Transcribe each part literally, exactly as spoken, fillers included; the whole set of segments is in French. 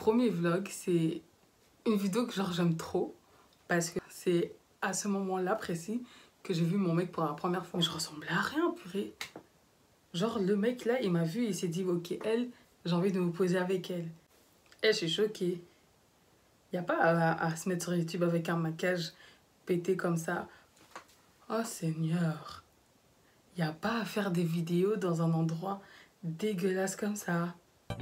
premier vlog, c'est une vidéo que genre j'aime trop parce que c'est à ce moment-là précis que j'ai vu mon mec pour la première fois. Mais je ressemblais à rien, purée. Genre le mec là, il m'a vu et il s'est dit ok, elle, j'ai envie de me poser avec elle. Et je suis choquée. Il n'y a pas à, à se mettre sur YouTube avec un maquillage pété comme ça. Oh Seigneur. Il n'y a pas à faire des vidéos dans un endroit dégueulasse comme ça.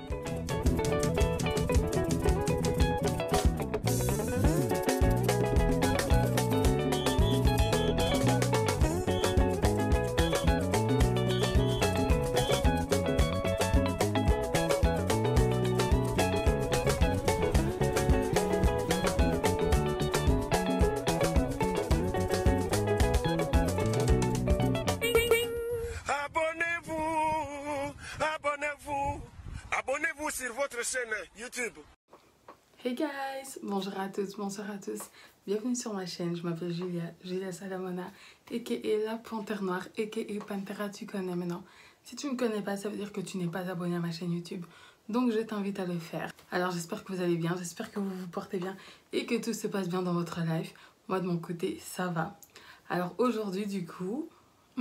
Abonnez-vous sur votre chaîne YouTube. Hey guys, bonjour à tous, bonsoir à tous. Bienvenue sur ma chaîne, je m'appelle Julia, Julia Salamona, aka la Panthère Noire, aka Pantera, tu connais maintenant. Si tu ne me connais pas, ça veut dire que tu n'es pas abonné à ma chaîne YouTube. Donc je t'invite à le faire. Alors j'espère que vous allez bien, j'espère que vous vous portez bien et que tout se passe bien dans votre life. Moi de mon côté, ça va. Alors aujourd'hui du coup,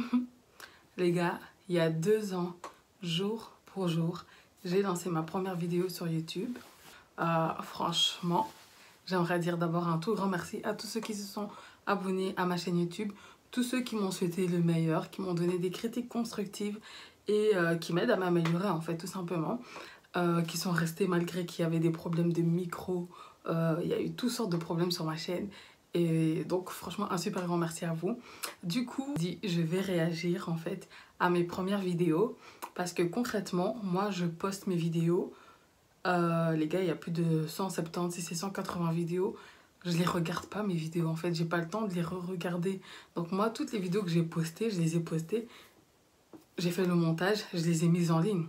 les gars, il y a deux ans, jour pour jour, j'ai lancé ma première vidéo sur YouTube. Euh, franchement, j'aimerais dire d'abord un tout grand merci à tous ceux qui se sont abonnés à ma chaîne YouTube, tous ceux qui m'ont souhaité le meilleur, qui m'ont donné des critiques constructives et euh, qui m'aident à m'améliorer en fait tout simplement, euh, qui sont restés malgré qu'il y avait des problèmes de micro, euh, il y a eu toutes sortes de problèmes sur ma chaîne. Et donc franchement un super grand merci à vous. Du coup je vais réagir en fait à mes premières vidéos parce que concrètement moi je poste mes vidéos, euh, les gars il y a plus de cent soixante-dix et cent quatre-vingts vidéos, je les regarde pas mes vidéos en fait, j'ai pas le temps de les re-regarder. Donc moi toutes les vidéos que j'ai postées, je les ai postées, j'ai fait le montage, je les ai mises en ligne,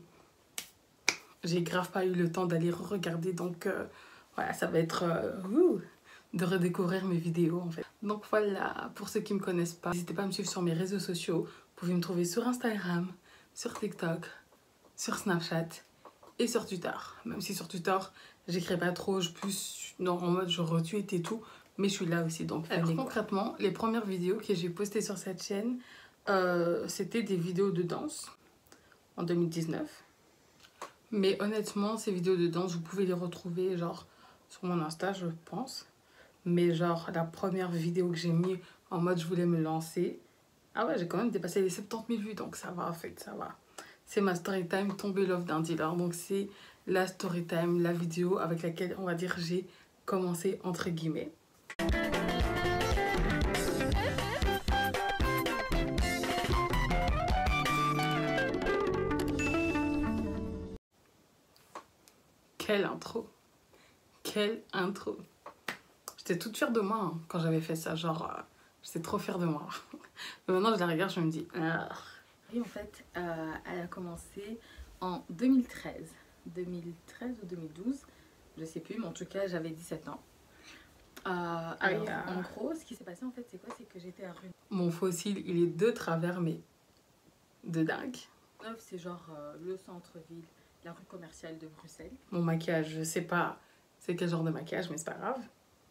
j'ai grave pas eu le temps d'aller re-regarder. Donc euh, voilà, ça va être euh, ouh, de redécouvrir mes vidéos en fait. Donc voilà, pour ceux qui me connaissent pas, n'hésitez pas à me suivre sur mes réseaux sociaux. Vous pouvez me trouver sur Instagram, sur TikTok, sur Snapchat et sur Twitter. Même si sur Twitter, j'écris pas trop, je plus non, en mode je retweet et tout, mais je suis là aussi. Donc alors, concrètement, les premières vidéos que j'ai postées sur cette chaîne, euh, c'était des vidéos de danse en deux mille dix-neuf. Mais honnêtement, ces vidéos de danse, vous pouvez les retrouver genre sur mon Insta, je pense. Mais genre la première vidéo que j'ai mis en mode je voulais me lancer, ah ouais, j'ai quand même dépassé les soixante-dix mille vues, donc ça va en fait, ça va. C'est ma story time Tomber love d'un dealer, donc c'est la story time, la vidéo avec laquelle on va dire j'ai commencé entre guillemets. Quelle intro, quelle intro. J'étais toute fière de moi hein, quand j'avais fait ça, genre euh, j'étais trop fière de moi. Mais maintenant je la regarde, je me dis ah. Et en fait, euh, elle a commencé en deux mille treize. deux mille treize ou deux mille douze, je sais plus, mais en tout cas j'avais dix-sept ans. Euh, alors, Aïe, en gros, ce qui s'est passé en fait, c'est quoi? C'est que j'étais à rue Mon fossile, il est de travers, mais de dingue. Neuve, c'est genre euh, le centre-ville, la rue commerciale de Bruxelles. Mon maquillage, je sais pas c'est quel genre de maquillage, mais c'est pas grave.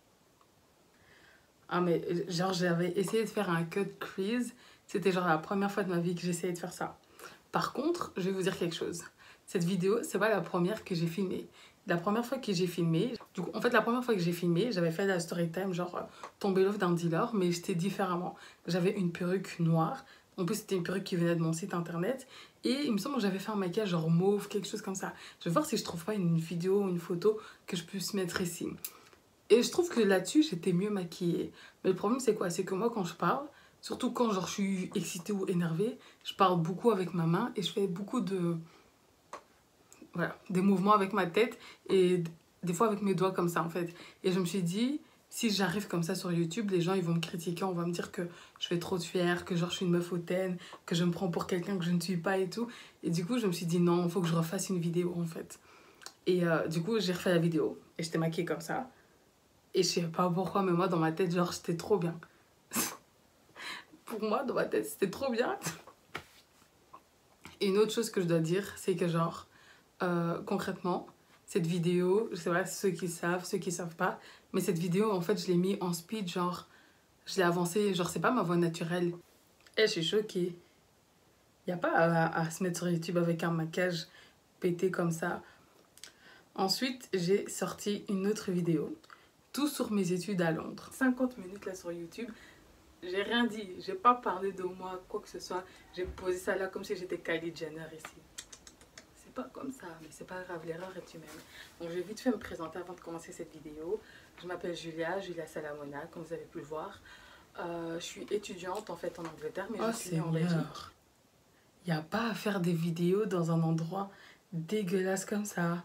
Ah mais genre j'avais essayé de faire un cut crease, c'était genre la première fois de ma vie que j'essayais de faire ça. Par contre, je vais vous dire quelque chose. Cette vidéo, c'est pas la première que j'ai filmée. La première fois que j'ai filmé, du coup, en fait la première fois que j'ai filmé, j'avais fait la story time genre euh, Tomber love d'un dealer, mais j'étais différemment. J'avais une perruque noire, en plus c'était une perruque qui venait de mon site internet, et il me semble que j'avais fait un maquillage genre mauve, quelque chose comme ça. Je vais voir si je trouve pas une vidéo ou une photo que je puisse mettre ici. Et je trouve que là-dessus, j'étais mieux maquillée. Mais le problème, c'est quoi? C'est que moi, quand je parle, surtout quand genre, je suis excitée ou énervée, je parle beaucoup avec ma main et je fais beaucoup de... Voilà, des mouvements avec ma tête et des fois avec mes doigts comme ça, en fait. Et je me suis dit, si j'arrive comme ça sur YouTube, les gens, ils vont me critiquer, on va me dire que je fais trop de fière, que genre, je suis une meuf hautaine, que je me prends pour quelqu'un que je ne suis pas et tout. Et du coup, je me suis dit, non, il faut que je refasse une vidéo, en fait. Et euh, du coup, j'ai refait la vidéo et j'étais maquillée comme ça. Et je sais pas pourquoi, mais moi, dans ma tête, genre, c'était trop bien. Pour moi, dans ma tête, c'était trop bien. Et une autre chose que je dois dire, c'est que, genre, euh, concrètement, cette vidéo, je sais pas ceux qui savent, ceux qui savent pas, mais cette vidéo, en fait, je l'ai mis en speed, genre, je l'ai avancée, genre, c'est pas ma voix naturelle. Et je suis choquée. Y a pas à, à se mettre sur YouTube avec un maquillage pété comme ça. Ensuite, j'ai sorti une autre vidéo, tout sur mes études à Londres. cinquante minutes là sur YouTube. J'ai rien dit, j'ai pas parlé de moi, quoi que ce soit. J'ai posé ça là comme si j'étais Kylie Jenner ici. C'est pas comme ça, mais c'est pas grave, l'erreur est humaine. Donc, je vais vite fait me présenter avant de commencer cette vidéo. Je m'appelle Julia, Julia Salamona, comme vous avez pu le voir. Euh, je suis étudiante en fait en Angleterre, mais Oh, je suis née en Belgique. Il n'y a pas à faire des vidéos dans un endroit dégueulasse comme ça.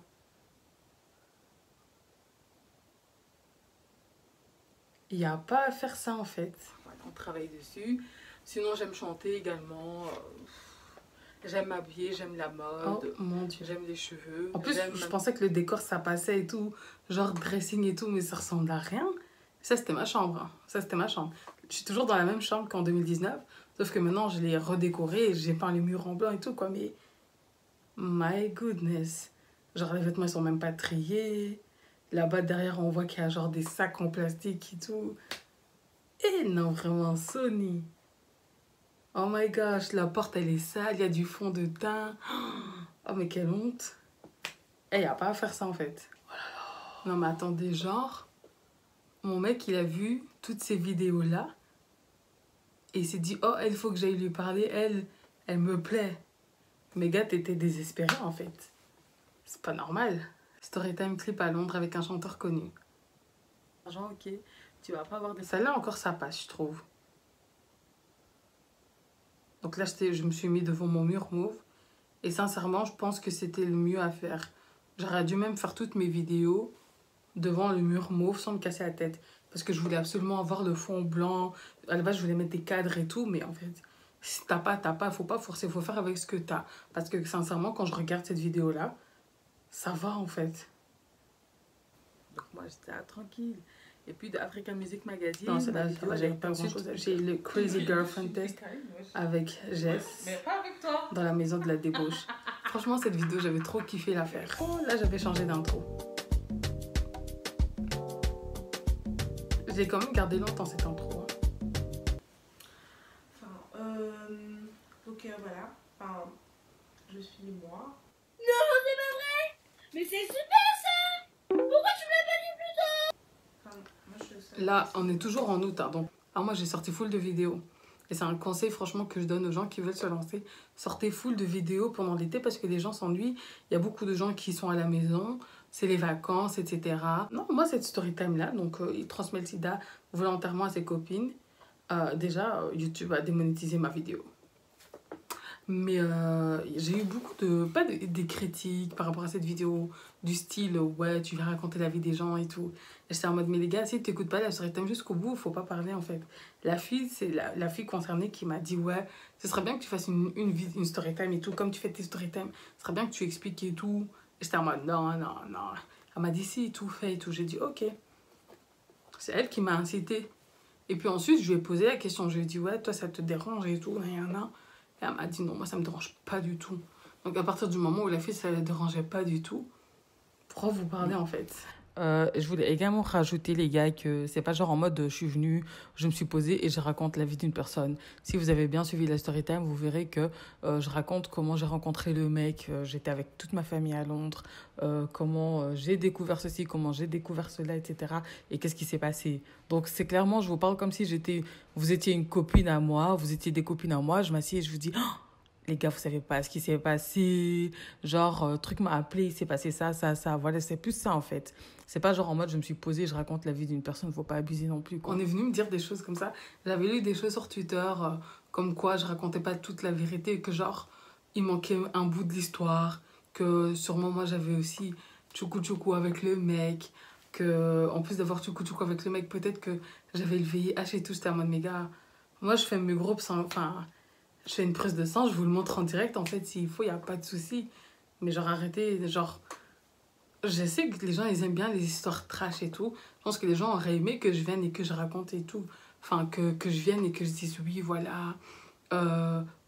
Il n'y a pas à faire ça en fait. Voilà, on travaille dessus. Sinon, j'aime chanter également. J'aime m'habiller, j'aime la mode. Oh mon Dieu. J'aime les cheveux. En plus, je pensais que le décor ça passait et tout. Genre dressing et tout, mais ça ressemble à rien. Ça, c'était ma chambre. Hein. Ça, c'était ma chambre. Je suis toujours dans la même chambre qu'en deux mille dix-neuf. Sauf que maintenant, je l'ai redécorée et j'ai peint les murs en blanc et tout, quoi. Mais, my goodness. Genre, les vêtements, ils sont même pas triés. Là-bas, derrière, on voit qu'il y a genre des sacs en plastique et tout. Et non, vraiment, Sony. Oh my gosh, la porte, elle est sale. Il y a du fond de teint. Oh, mais quelle honte. Et il n'y a pas à faire ça, en fait. Oh là là. Non, mais attendez, genre... Mon mec, il a vu toutes ces vidéos-là. Et il s'est dit, oh, il faut que j'aille lui parler. Elle, elle me plaît. Mais gars, t'étais désespéré, en fait. C'est pas normal. Storytime clip à Londres avec un chanteur connu. Argent, ok. Tu vas pas avoir des... Celle-là, encore, ça passe, je trouve. Donc là, je me suis mis devant mon mur mauve. Et sincèrement, je pense que c'était le mieux à faire. J'aurais dû même faire toutes mes vidéos devant le mur mauve sans me casser la tête. Parce que je voulais absolument avoir le fond blanc. À la base, je voulais mettre des cadres et tout. Mais en fait, si t'as pas, t'as pas. Faut pas forcer. Faut faire avec ce que t'as. Parce que sincèrement, quand je regarde cette vidéo-là, ça va en fait. Donc moi, j'étais là, tranquille. Et puis de African Music Magazine. Non, c'est là, j'avais pas grand chose. J'ai le Crazy Girlfriend Test avec Jess. Mais pas avec toi. Dans la maison de la débauche. Franchement, cette vidéo, j'avais trop kiffé la faire. Oh, là, j'avais changé d'intro. J'ai quand même gardé longtemps cette intro. Hein. Enfin, euh... donc euh, voilà. Enfin, je suis moi. Non, c'est pas vrai. Mais c'est super ça. Pourquoi tu me l'as pas dit plus tôt? Enfin, moi, je là, on est toujours en août. Hein, donc, alors moi, j'ai sorti full de vidéos. Et c'est un conseil, franchement, que je donne aux gens qui veulent se lancer. Sortez full de vidéos pendant l'été parce que les gens s'ennuient. Il y a beaucoup de gens qui sont à la maison. C'est les vacances, et cetera. Non, moi, cette story time-là, donc, euh, il transmet le sida volontairement à ses copines. Euh, déjà, euh, YouTube a démonétisé ma vidéo. Mais euh, j'ai eu beaucoup de... Pas de, des critiques par rapport à cette vidéo. Du style, ouais, tu viens raconter la vie des gens et tout. Et j'étais en mode, mais les gars, si tu n'écoutes pas la story time jusqu'au bout, faut pas parler, en fait. La fille, c'est la, la fille concernée qui m'a dit, ouais, ce serait bien que tu fasses une, une, une story time et tout. Comme tu fais tes story time, ce serait bien que tu expliques et tout. Et j'étais en mode, non, non, non. Elle m'a dit, si, tout fait et tout. J'ai dit, ok. C'est elle qui m'a incité. Et puis ensuite, je lui ai posé la question. Je lui ai dit, ouais, toi, ça te dérange et tout, rien, rien. Et elle m'a dit, non, moi, ça me dérange pas du tout. Donc, à partir du moment où la fille, ça ne la dérangeait pas du tout, pourquoi vous parlez, en fait? Euh, je voulais également rajouter, les gars, que c'est pas genre en mode je suis venue, je me suis posée et je raconte la vie d'une personne. Si vous avez bien suivi la story time, vous verrez que euh, je raconte comment j'ai rencontré le mec, euh, j'étais avec toute ma famille à Londres, euh, comment euh, j'ai découvert ceci, comment j'ai découvert cela, et cetera. Et qu'est-ce qui s'est passé. Donc c'est clairement, je vous parle comme si j'étais, vous étiez une copine à moi, vous étiez des copines à moi, je m'assieds et je vous dis... Oh, les gars, vous savez pas ce qui s'est passé. Genre, euh, truc m'a appelé, il s'est passé ça, ça, ça. Voilà, c'est plus ça en fait. C'est pas genre en mode je me suis posée, je raconte la vie d'une personne, faut pas abuser non plus, quoi. On est venu me dire des choses comme ça. J'avais lu des choses sur Twitter, euh, comme quoi je racontais pas toute la vérité, que genre, il manquait un bout de l'histoire, que sûrement moi j'avais aussi tchoukou tchoukou avec le mec, que en plus d'avoir tchoukou tchoukou avec le mec, peut-être que j'avais le V I H et tout. J'étais en mode, mais gars, moi je fais mes groupes sans. Enfin. Je fais une prise de sang, je vous le montre en direct, en fait, s'il faut, il n'y a pas de souci. Mais genre, arrêtez, genre... Je sais que les gens, ils aiment bien les histoires trash et tout. Je pense que les gens auraient aimé que je vienne et que je raconte et tout. Enfin, que, que je vienne et que je dise, oui, voilà, euh,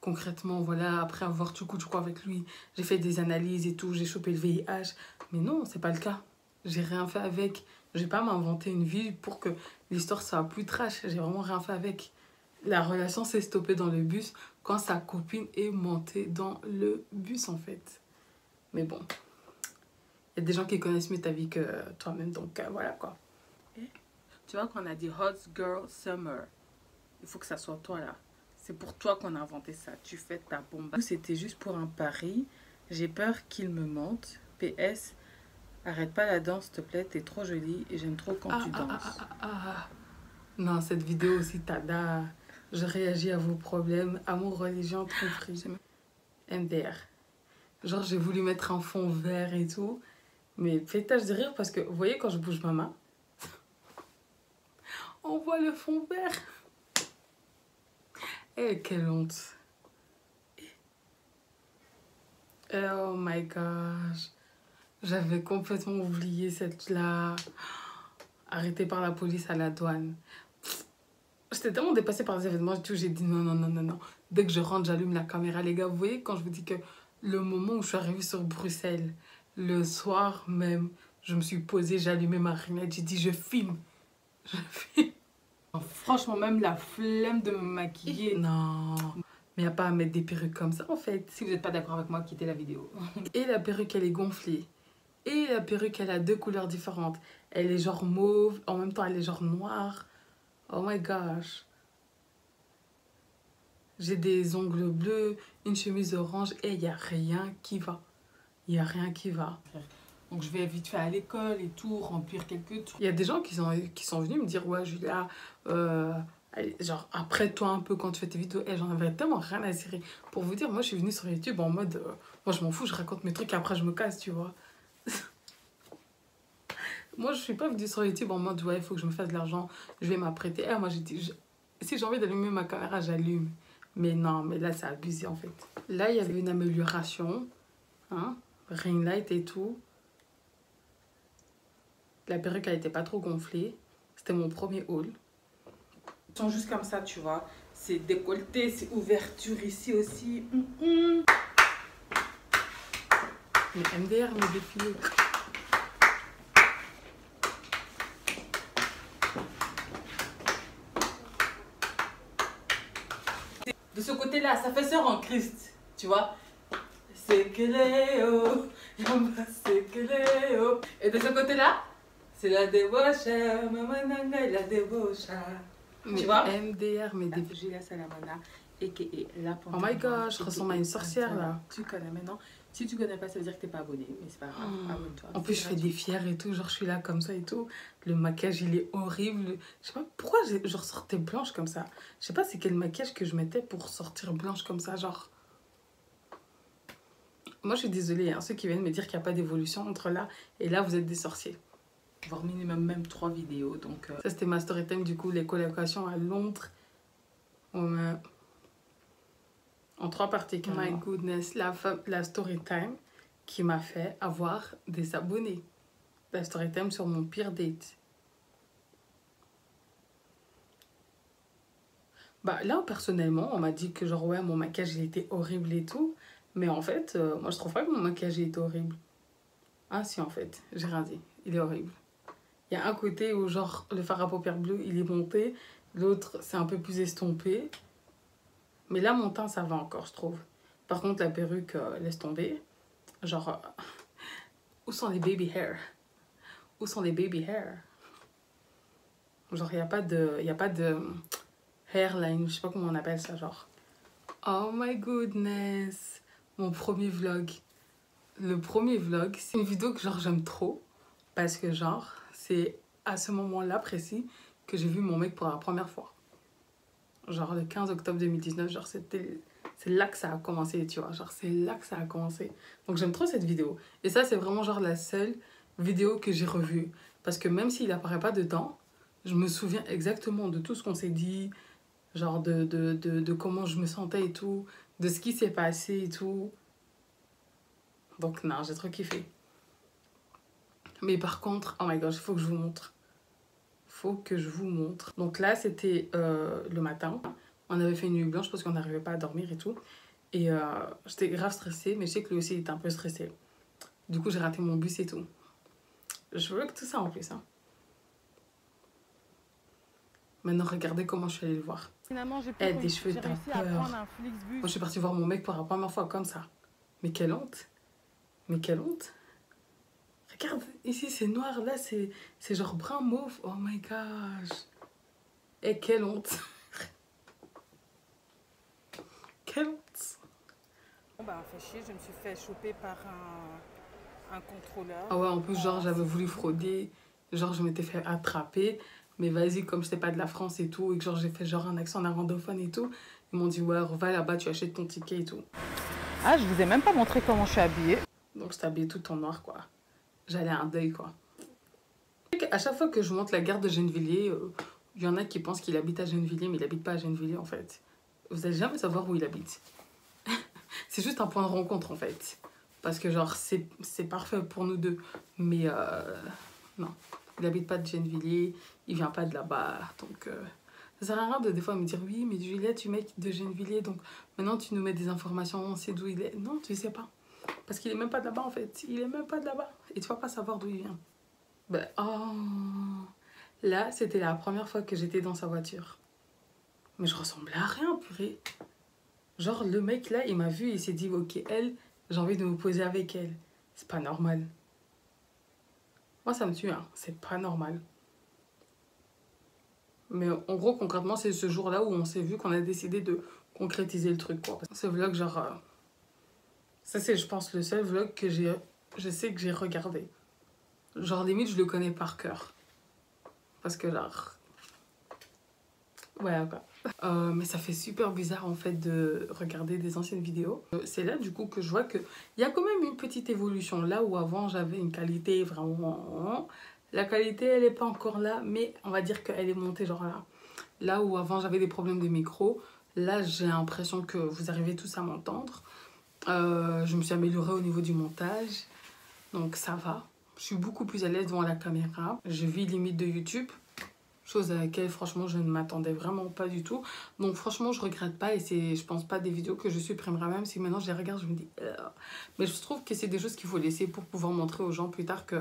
concrètement, voilà, après avoir tout coup, du coup avec lui, j'ai fait des analyses et tout, j'ai chopé le V I H. Mais non, c'est pas le cas. J'ai rien fait avec. J'ai pas m'inventé une vie pour que l'histoire soit plus trash. J'ai vraiment rien fait avec. La relation s'est stoppée dans le bus quand sa copine est montée dans le bus, en fait. Mais bon, il y a des gens qui connaissent mieux ta vie que toi-même, donc euh, voilà quoi. Tu vois qu'on a dit Hot Girl Summer. Il faut que ça soit toi là. C'est pour toi qu'on a inventé ça. Tu fais ta bombe. C'était juste pour un pari. J'ai peur qu'il me mente. P S. Arrête pas la danse, s'il te plaît. T'es trop jolie et j'aime trop quand Ah, tu ah, danses. ah, ah, ah, ah. Non, cette vidéo aussi, tada. Je réagis à vos problèmes. Amour, religion, tromperie. M D R. Genre, j'ai voulu mettre un fond vert et tout. Mais pétage de rire parce que, vous voyez, quand je bouge ma main, on voit le fond vert. Eh, quelle honte. Oh my gosh. J'avais complètement oublié cette-là. Arrêtée par la police à la douane. J'étais tellement dépassée par les événements et tout, j'ai dit non, non, non, non, non. Dès que je rentre, j'allume la caméra. Les gars, vous voyez, quand je vous dis que le moment où je suis arrivée sur Bruxelles, le soir même, je me suis posée, j'ai allumé ma rinette, j'ai dit je filme. Je filme. Franchement, même la flemme de me maquiller. Non, mais il n'y a pas à mettre des perruques comme ça en fait. Si vous n'êtes pas d'accord avec moi, quittez la vidéo. Et la perruque, elle est gonflée. Et la perruque, elle a deux couleurs différentes. Elle est genre mauve, en même temps, elle est genre noire. Oh my gosh. J'ai des ongles bleus, une chemise orange et il n'y a rien qui va. Il n'y a rien qui va. Donc je vais vite fait à l'école et tout, remplir quelques trucs. Il y a des gens qui sont, qui sont venus me dire, ouais Julia, euh, allez, genre après toi un peu quand tu fais tes vidéos, et j'en avais tellement rien à cirer. Pour vous dire, moi je suis venue sur YouTube en mode, euh, moi je m'en fous, je raconte mes trucs et après je me casse, tu vois. Moi je suis pas venue sur YouTube en mode, ouais il faut que je me fasse de l'argent, je vais m'apprêter. Eh, moi j'ai dit, je, si j'ai envie d'allumer ma caméra, j'allume. Mais non, mais là c'est abusé en fait. Là il y avait une amélioration, hein, ring light et tout. La perruque, elle était pas trop gonflée. C'était mon premier haul. Ils sont juste comme ça, tu vois. C'est décolleté, c'est ouverture ici aussi. Mm -mm. Mais M D R me défilé. De ce côté-là, ça fait sœur en Christ, tu vois. C'est que Léo, c'est que Léo. Et de ce côté-là, c'est la débauche, maman nanga, la débauche. Mais tu vois? M D R me défilé. Julia Salamona, a k a la Oh my god, je ressemble à une sorcière là. Tu connais maintenant. Si tu connais pas, ça veut dire que t'es pas abonné, mais c'est pas grave, Mmh. abonne-toi. En plus, je fais des fières et tout, genre je suis là comme ça et tout. Le maquillage, il est horrible. Je sais pas pourquoi je ressortais blanche comme ça. Je sais pas c'est quel maquillage que je mettais pour sortir blanche comme ça, genre. Moi, je suis désolée, hein, ceux qui viennent me dire qu'il n'y a pas d'évolution entre là et là, vous êtes des sorciers. Voir minimum même trois vidéos, donc... Euh... Ça, c'était ma story time, du coup, les colocations à Londres. On a... En trois parties. Oh my goodness, la, la story time qui m'a fait avoir des abonnés. La story time sur mon pire date. Bah là, personnellement, on m'a dit que genre, ouais, mon maquillage, il était horrible et tout. Mais en fait, euh, moi, je trouve pas que mon maquillage, il était horrible. Ah si, en fait, j'ai rien dit. Il est horrible. Il y a un côté où, genre, le fard à paupières bleues, il est monté. L'autre, c'est un peu plus estompé. Mais là, mon teint, ça va encore, je trouve. Par contre, la perruque, euh, laisse tomber. Genre, euh, où sont les baby hair? Où sont les baby hair? Genre, il n'y a pas de... Il n'y a pas de hairline, je sais pas comment on appelle ça, genre. Oh my goodness. Mon premier vlog. Le premier vlog, c'est une vidéo que, genre, j'aime trop. Parce que, genre, c'est à ce moment-là précis que j'ai vu mon mec pour la première fois. Genre le quinze octobre deux mille dix-neuf, genre c'était... C'est là que ça a commencé, tu vois. Genre c'est là que ça a commencé. Donc j'aime trop cette vidéo. Et ça, c'est vraiment genre la seule vidéo que j'ai revue. Parce que même s'il apparaît pas dedans, je me souviens exactement de tout ce qu'on s'est dit. Genre de, de, de, de comment je me sentais et tout. De ce qui s'est passé et tout. Donc non, j'ai trop kiffé. Mais par contre, oh my gosh, il faut que je vous montre. Faut que je vous montre. Donc là, c'était euh, le matin. On avait fait une nuit blanche parce qu'on n'arrivait pas à dormir et tout. Et euh, j'étais grave stressée, mais je sais que lui aussi il était un peu stressé. Du coup, j'ai raté mon bus et tout. Je veux que tout ça en plus. Hein. Maintenant, regardez comment je suis allée le voir. Finalement, j'ai Elle a des cheveux d'un peur. Moi, je suis partie voir mon mec pour la première fois comme ça. Mais quelle honte. Mais quelle honte. Regarde, ici c'est noir, là c'est genre brun mauve. Oh my gosh. Et quelle honte. Quelle honte. Bon bah, fait chier, je me suis fait choper par un, un contrôleur. Ah ouais, en plus, genre, j'avais voulu frauder. Genre, je m'étais fait attraper. Mais vas-y, comme je sais pas de la France et tout, et que genre j'ai fait genre un accent néerlandophone et tout, ils m'ont dit ouais, va là-bas, tu achètes ton ticket et tout. Ah, je vous ai même pas montré comment je suis habillée. Donc je t'habillais tout en noir quoi. J'allais à un deuil quoi. À chaque fois que je monte la gare de Gennevilliers, il euh, y en a qui pensent qu'il habite à Gennevilliers, mais il habite pas à Gennevilliers en fait. Vous allez jamais savoir où il habite. C'est juste un point de rencontre en fait. Parce que genre c'est parfait pour nous deux. Mais euh, non. Il habite pas de Gennevilliers, il vient pas de là-bas, donc euh, ça sert à rien de des fois me dire oui, mais Juliette, tu mets de Gennevilliers, donc maintenant tu nous mets des informations, on sait d'où il est. Non, tu sais pas, parce qu'il est même pas de là-bas en fait, il est même pas de là-bas, et tu vas pas savoir d'où il vient. Ben, oh, là, c'était la première fois que j'étais dans sa voiture, mais je ressemblais à rien, purée. Genre le mec là, il m'a vu, il s'est dit ok, elle, j'ai envie de me poser avec elle, c'est pas normal. Moi, ça me tue, hein. C'est pas normal. Mais en gros, concrètement, c'est ce jour-là où on s'est vu qu'on a décidé de concrétiser le truc, quoi. Ce vlog, genre... Euh, ça, c'est, je pense, le seul vlog que j'ai... Je sais que j'ai regardé. Genre, limite, je le connais par cœur. Parce que, genre... Ouais, quoi. Euh, mais ça fait super bizarre, en fait, de regarder des anciennes vidéos. Euh, c'est là, du coup, que je vois qu'il y a quand même une petite évolution. Là où avant, j'avais une qualité vraiment... La qualité, elle n'est pas encore là, mais on va dire qu'elle est montée, genre là. Là où avant, j'avais des problèmes de micro, là, j'ai l'impression que vous arrivez tous à m'entendre. Euh, je me suis améliorée au niveau du montage. Donc, ça va. Je suis beaucoup plus à l'aise devant la caméra. Je vis limite de YouTube. Chose à laquelle franchement je ne m'attendais vraiment pas du tout. Donc franchement je regrette pas et c'est je pense pas des vidéos que je supprimerai, même si maintenant je les regarde je me dis euh... mais je trouve que c'est des choses qu'il faut laisser pour pouvoir montrer aux gens plus tard que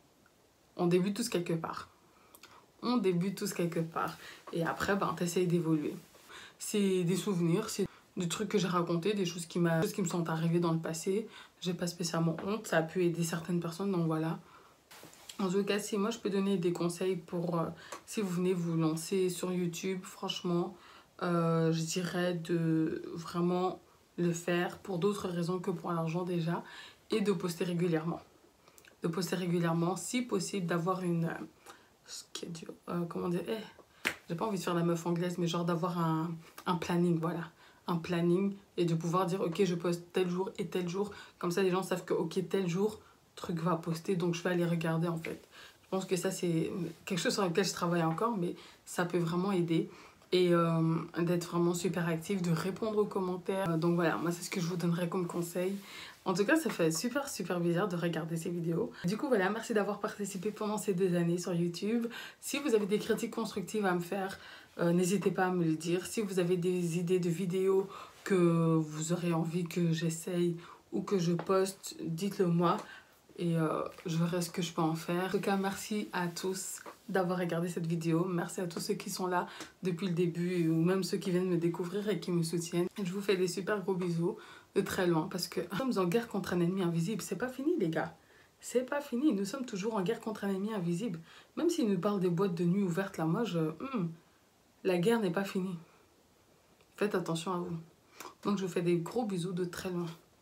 on débute tous quelque part. On débute tous quelque part et après ben t'essayes d'évoluer. C'est des souvenirs, c'est des trucs que j'ai racontés, des choses qui, m'a... choses qui me sont arrivées dans le passé. J'ai pas spécialement honte, ça a pu aider certaines personnes, donc voilà. En tout cas, si moi je peux donner des conseils pour euh, si vous venez vous lancer sur YouTube, franchement, euh, je dirais de vraiment le faire pour d'autres raisons que pour l'argent déjà et de poster régulièrement. De poster régulièrement, si possible, d'avoir une euh, schedule, euh, comment dire, eh, j'ai pas envie de faire la meuf anglaise, mais genre d'avoir un, un planning, voilà. Un planning et de pouvoir dire ok, je poste tel jour et tel jour. Comme ça, les gens savent que ok, tel jour, truc va poster, donc je vais aller regarder en fait. Je pense que ça c'est quelque chose sur lequel je travaille encore, mais ça peut vraiment aider et euh, d'être vraiment super actif, de répondre aux commentaires. Donc voilà, moi c'est ce que je vous donnerais comme conseil. En tout cas, ça fait super super bizarre de regarder ces vidéos. Du coup voilà, merci d'avoir participé pendant ces deux années sur YouTube. Si vous avez des critiques constructives à me faire, euh, n'hésitez pas à me le dire. Si vous avez des idées de vidéos que vous aurez envie que j'essaye ou que je poste, dites-le moi. Et euh, je verrai ce que je peux en faire. En tout cas, merci à tous d'avoir regardé cette vidéo. Merci à tous ceux qui sont là depuis le début ou même ceux qui viennent me découvrir et qui me soutiennent. Je vous fais des super gros bisous de très loin parce que nous sommes en guerre contre un ennemi invisible. C'est pas fini les gars. C'est pas fini. Nous sommes toujours en guerre contre un ennemi invisible. Même s'ils nous parlent des boîtes de nuit ouvertes là, moi je... Hmm, la guerre n'est pas finie. Faites attention à vous. Donc je vous fais des gros bisous de très loin.